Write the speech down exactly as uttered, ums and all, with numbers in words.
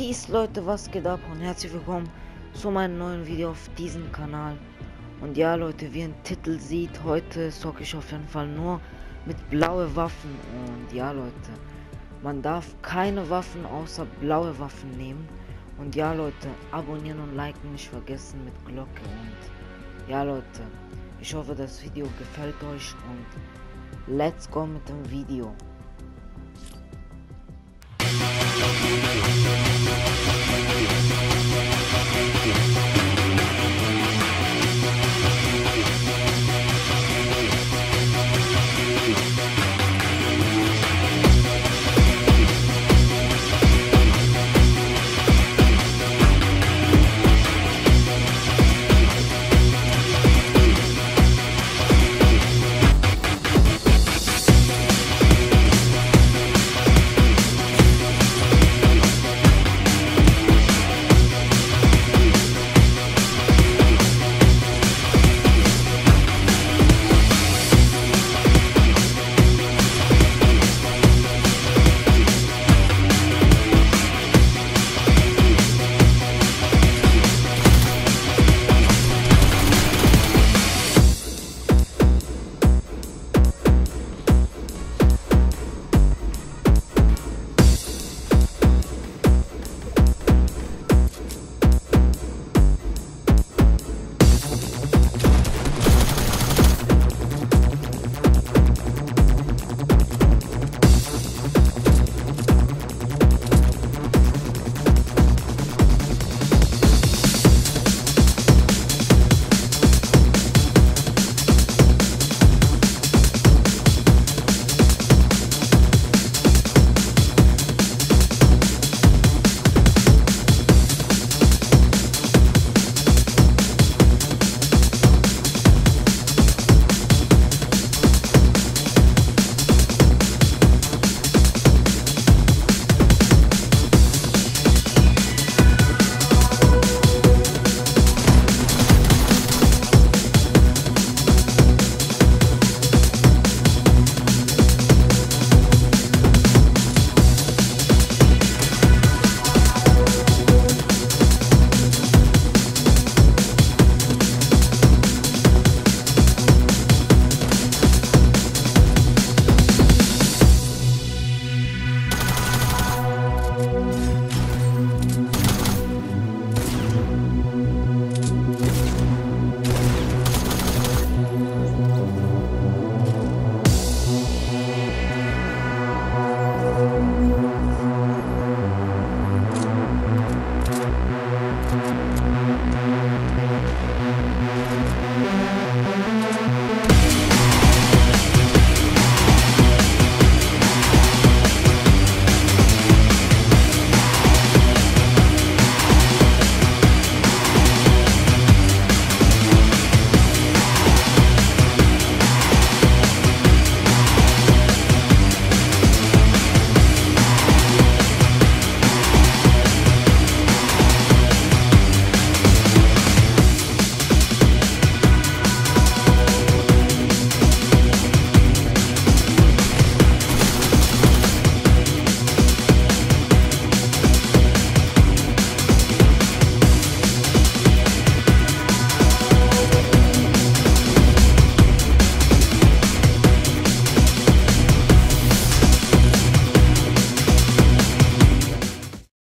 Peace Leute, was geht ab und herzlich willkommen zu meinem neuen Video auf diesem Kanal. Und ja Leute, wie ihr im Titel sieht, heute zocke ich auf jeden Fall nur mit blaue Waffen. Und ja Leute, man darf keine Waffen außer blaue Waffen nehmen. Und ja Leute, abonnieren und liken nicht vergessen mit Glocke. Und ja Leute, ich hoffe das Video gefällt euch und let's go mit dem Video.